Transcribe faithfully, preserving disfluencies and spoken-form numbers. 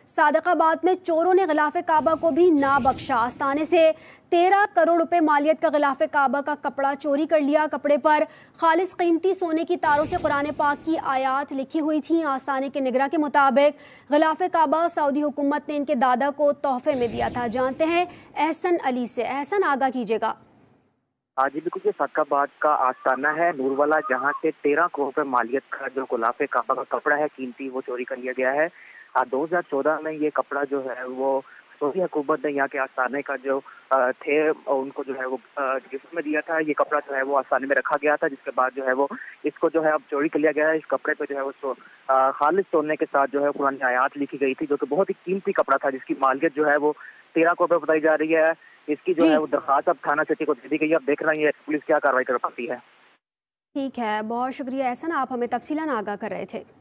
सादिकाबाद में चोरों ने गिलाफे काबा को भी ना बख्शा। आस्ताने से तेरह करोड़ रुपए मालियत का गिलाफे काबा का कपड़ा चोरी कर लिया। कपड़े पर खालिस कीमती सोने की तारों से कुरान पाक की आयात लिखी हुई थी। आस्ताने के निगरां के मुताबिक गिलाफे काबा सऊदी हुकूमत ने इनके दादा को तोहफे में दिया था। जानते हैं एहसन अली से। एहसन, आगाह कीजिएगा। आज बिल्कुल ये सादिकाबाद का आस्ताना है नूरवाला, जहाँ से तेरह करोड़ रुपए मालियत का जो गुलाफे काबा का कपड़ा है कीमती, वो चोरी कर लिया गया है। दो हजार चौदह में ये कपड़ा जो है वो सऊदी हुकूमत ने यहाँ के आस्ताने का जो थे उनको जो है वो गिफ्ट में दिया था। ये कपड़ा जो है वो आस्ताने में रखा गया था, जिसके बाद जो है वो इसको जो है अब चोरी कर लिया गया है। इस कपड़े पे जो है वो खालिस सोने के साथ जो है कुरान की आयात लिखी गई थी, जो कि बहुत ही कीमती कपड़ा था, जिसकी मालियत जो है वो तेरह करोड़ रुपए बताई जा रही है। इसकी जो है वो दरखास्त अब थाना सिटी को दे दी गई है। अब देख रहे हैं पुलिस क्या कार्रवाई कर पाती है। ठीक है, बहुत शुक्रिया एहसन, आप हमें तफसीलन आगाह कर रहे थे।